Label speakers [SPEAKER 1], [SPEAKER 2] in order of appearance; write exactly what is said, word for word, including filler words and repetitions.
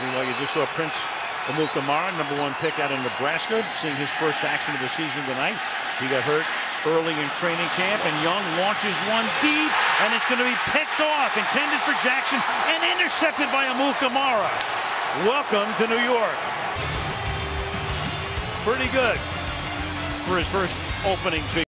[SPEAKER 1] Meanwhile, you just saw Prince Amukamara, number one pick out of Nebraska, seeing his first action of the season tonight. He got hurt early in training camp, and Young launches one deep, and it's going to be picked off, intended for Jackson, and intercepted by Amukamara. Welcome to New York. Pretty good for his first opening big.